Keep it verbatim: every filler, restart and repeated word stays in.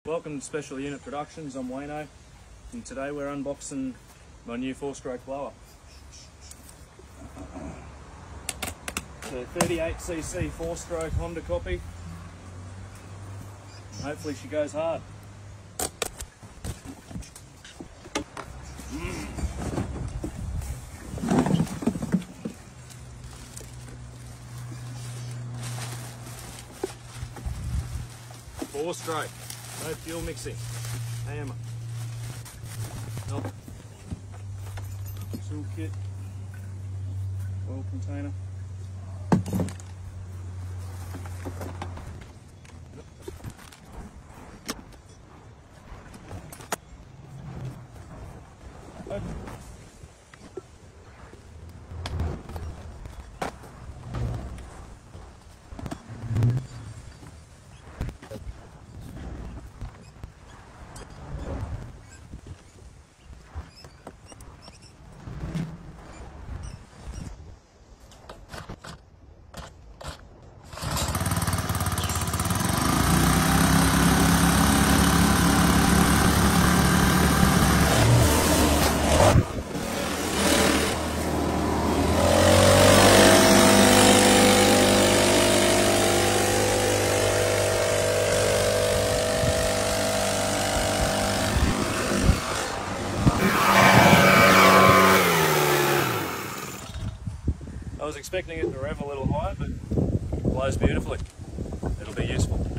Welcome to Special Unit Productions. I'm Wayno, and today we're unboxing my new four-stroke blower. It's a thirty-eight c c four-stroke Honda copy. And hopefully she goes hard. Mm. Four-stroke. No fuel mixing. Hammer. Nope. Tool kit. Oil container. Nope. I was expecting it to rev a little higher, but it blows beautifully. It'll be useful.